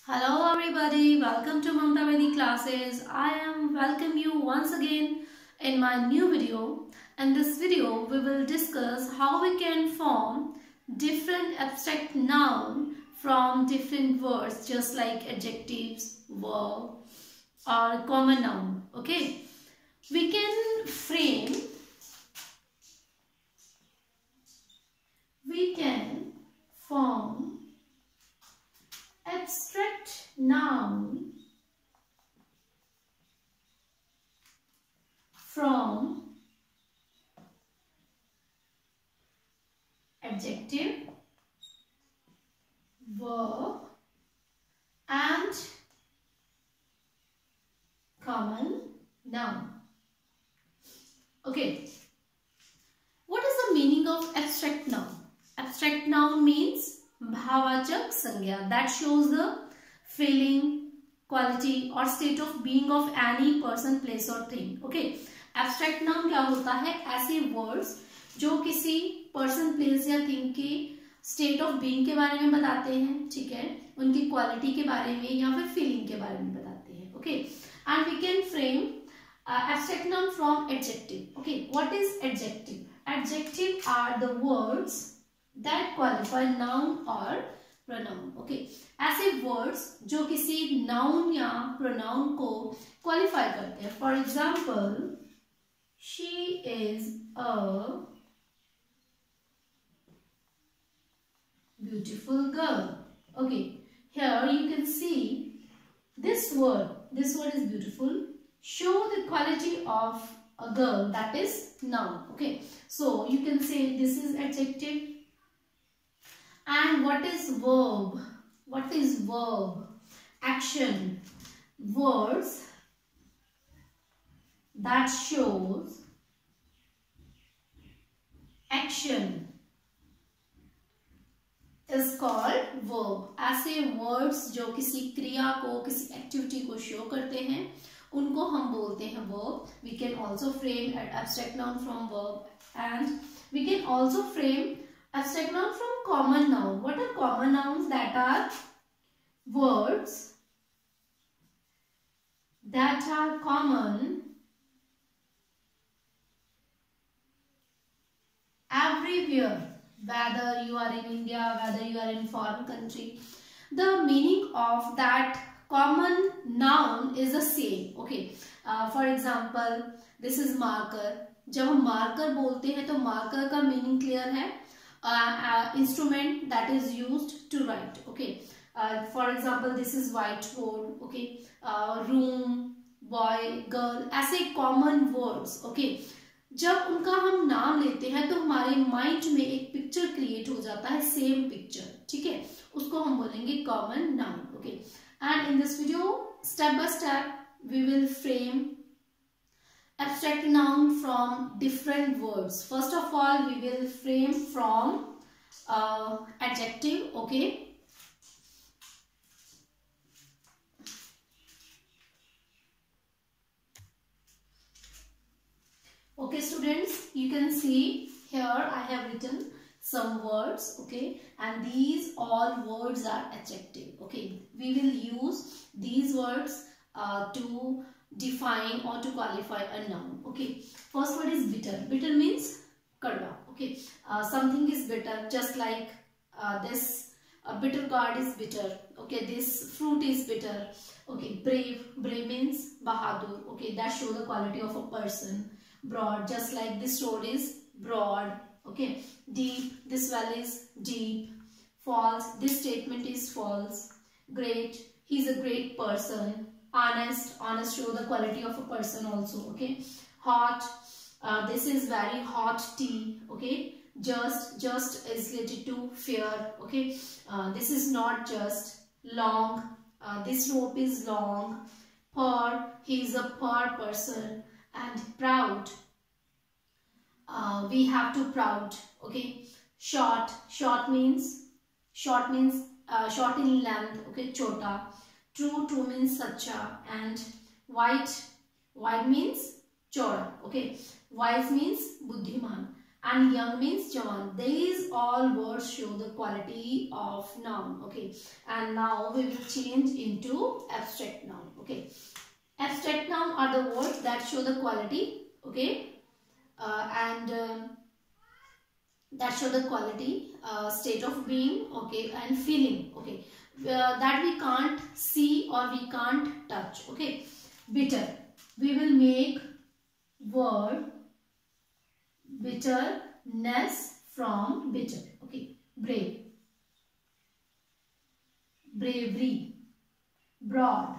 Hello everybody, welcome to Mamta Vedi classes. I am welcome you once again in my new video. In this video, we will discuss how we can form different abstract noun from different words, just like adjectives, verb or common noun. Okay, we can form abstract noun from adjective, verb and common noun. Okay, what is the meaning of abstract noun? Abstract noun means bhavachak sangya, that shows the feeling, quality or state of being of any person, place or thing. Okay, abstract noun क्या होता है? ऐसे words जो किसी person, place या thing के state of being के बारे में बताते हैं, ठीक है, उनकी quality के बारे में या फिर feeling के बारे में बताते हैं. Okay, and we can frame abstract noun from adjective. Okay, what is adjective? Adjective are the words that qualify noun or pronoun. Okay, ऐसे words जो किसी noun या pronoun को qualify करते हैं. For example, she is a beautiful girl. Okay, here you can see this word is beautiful, show the quality of a girl, that is noun. Okay, so you can say this is adjective. And what is verb? What is verb? Action. Words that shows action is called verb. ऐसे words जो किसी क्रिया को, किसी activity को show करते हैं, उनको हम बोलते हैं verb. We can also frame an abstract noun from verb, and we can also frame abstract noun from common noun. What are common nouns? That are words that are common everywhere, whether you are in India, whether you are in foreign country. The meaning of that common noun is the same. Okay, for example, this is marker. जब हम marker बोलते हैं तो marker का meaning clear है. Instrument that is used to write. Okay, for example, this is whiteboard. Okay, room, boy, girl, ऐसे common words. Okay, जब उनका हम नाम लेते हैं तो हमारे माइंड में एक पिक्चर क्रिएट हो जाता है, सेम पिक्चर, ठीक है, उसको हम बोलेंगे common noun. Okay, and in this video step by step we will frame abstract noun from different words. First of all, we will frame from adjective. Okay, okay students, you can see here I have written some words. Okay, and these all words are adjective. Okay, we will use these words to define or to qualify a noun. Okay, first word is bitter. Bitter means kadwa. Okay, something is bitter, just like this bitter gourd is bitter. Okay, this fruit is bitter. Okay, brave. Brave means bahadur. Okay, that show the quality of a person. Broad, just like this road is broad. Okay, deep, this well is deep. False, this statement is false. Great, he is a great person. Honest, honest show the quality of a person also. Okay, hot, this is very hot tea. Okay, just is related to fear. Okay, this is not just. Long, this rope is long. Poor, he is a poor person. And proud, we have to proud. Okay, short means short in length. Okay, chota. True means sacha. And white means chora. Okay, wise means buddhiman. and young means jawan. These all words show the quality of noun. Okay, and now we will change into abstract noun. Okay, abstract noun are the words that show the quality. Okay, and that show the quality, state of being, okay, and feeling, okay, that we can't see or we can't touch. Okay, bitter, we will make word bitterness from bitter. Okay, brave, bravery, broad,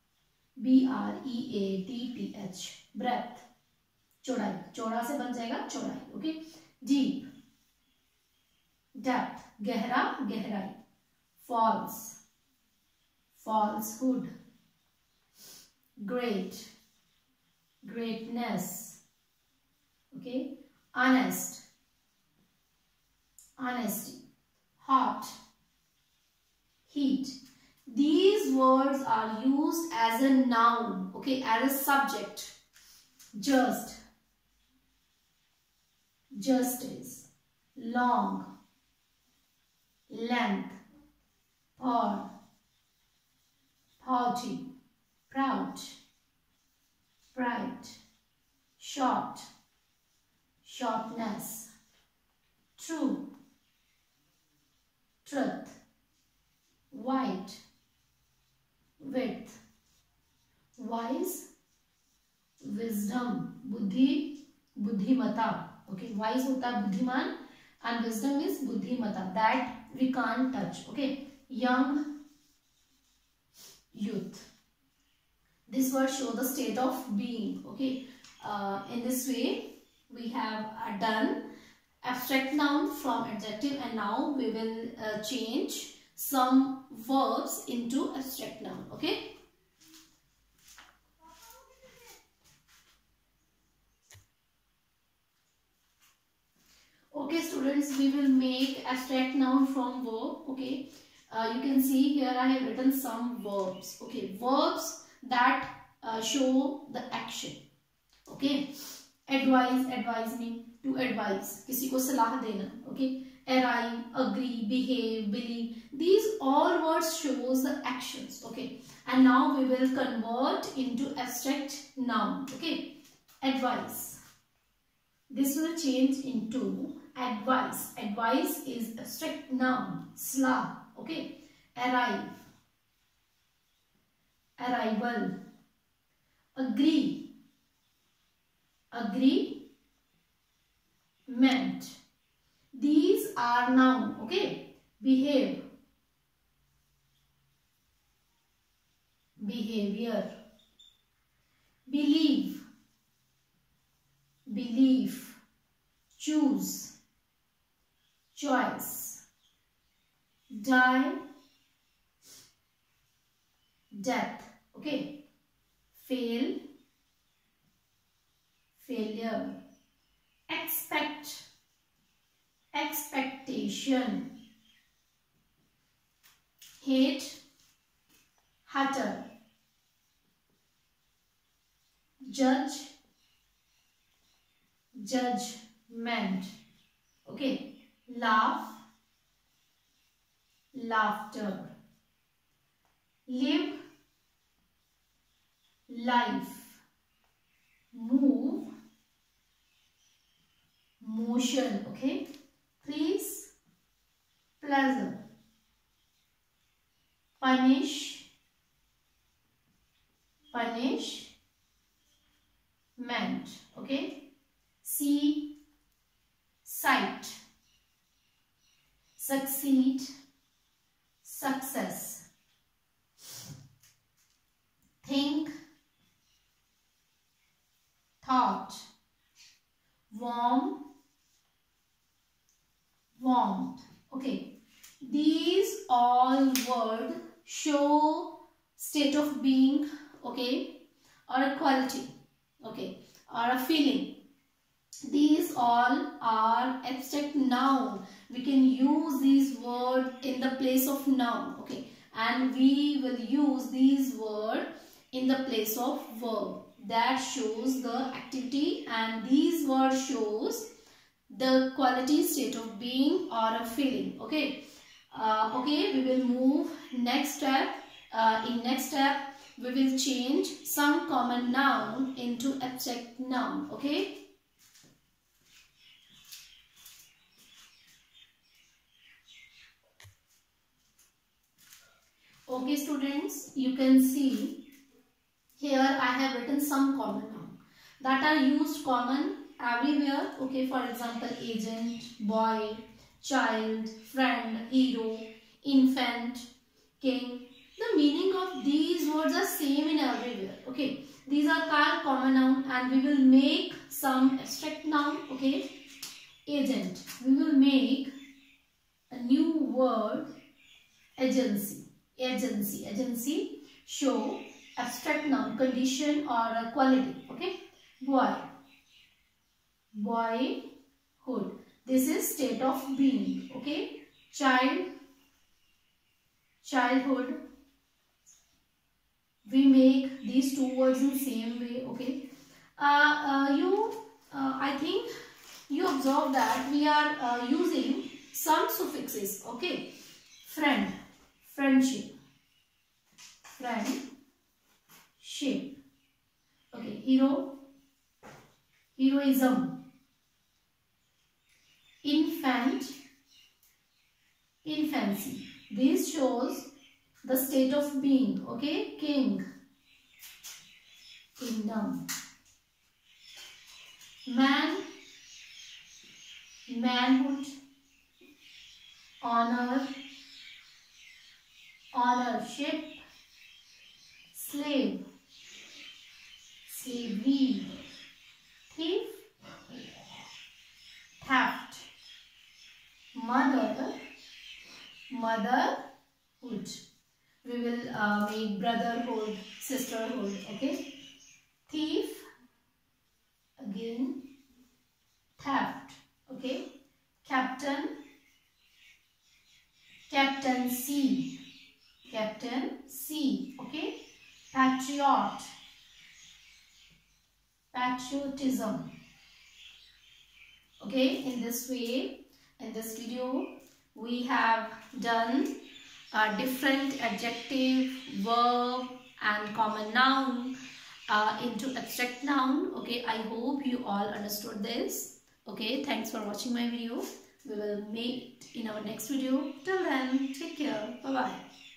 breath, breath, चौड़ाई, चौड़ा से बन जाएगा चौड़ाई. Okay, deep, depth, गहरा, गहराई, false, falsehood, great, greatness, okay, honest, honesty, hot, heat. These words are used as a noun, okay, as a subject. Just, justice, long, length, poor, haughty, proud, bright, short, shortness, true, truth, white, width, wise, wisdom, buddhi, buddhimata. Okay, wise hota है बुद्धिमान and wisdom is buddhimata, that we can't touch. Okay, young, youth. This word show the state of being. Okay, in this way we have done abstract noun from adjective, and now we will change some verbs into abstract noun. Okay. Okay students, we will make abstract noun from verb. Okay, you can see here I have written some verbs. Okay, verbs that show the action. Okay, advise, advise mean to advise, किसी को सलाह देना. Okay, arrive, agree, behave, believe. These all words shows the actions. Okay, and now we will convert into abstract noun. Okay, advice. This will change into advice. Advice is abstract noun. Salah. Okay. Arrive, arrival. Agree, agreement. These are noun. Okay. Behave, behavior. Believe, belief. Choose, choice. Die, death. Okay. Fail, failure. Expect, expectation. Hate, hatter. Judge, judgment. Okay. Laugh, laughter. Live, life. Move, motion. Okay. Please, pleasure. Punish, punishment. Okay. See, sight. Succeed, success. Think, thought. Warm, warmth. Okay, these all words show state of being, okay, or a quality, okay, or a feeling. These all are abstract noun. We can use these words in the place of noun. Okay, and we will use these words in the place of verb. That shows the activity, and these words shows the quality, state of being or a feeling. Okay. Okay, we will move next step. In next step, we will change some common noun into abstract noun. Okay. Okay, students, you can see here I have written some common noun that are used common everywhere. Okay, for example, agent, boy, child, friend, hero, infant, king. The meaning of these words are same in everywhere. Okay, these are called common noun, and we will make some abstract noun. Okay, agent. We will make a new word, agency. Agency show abstract noun, condition or a quality. Okay, boy, boyhood. This is state of being. Okay, child, childhood. We make these two words in same way. Okay, I think you observe that we are using some suffixes. Okay, friend, friendship, friendship. Okay, hero, heroism, infant, infancy. This shows the state of being. Okay, king, kingdom, man, manhood, honor, ownership, slave, slavery, thief, theft, mother, motherhood. We will make brotherhood, sisterhood. Okay, thief, again theft. Okay, captain, captaincy, captaincy. Okay, patriot, patriotism. Okay, in this way, in this video, we have done different adjective, verb and common noun into abstract noun. Okay, I hope you all understood this. Okay, thanks for watching my video. We will meet in our next video. Till then, take care. Bye bye.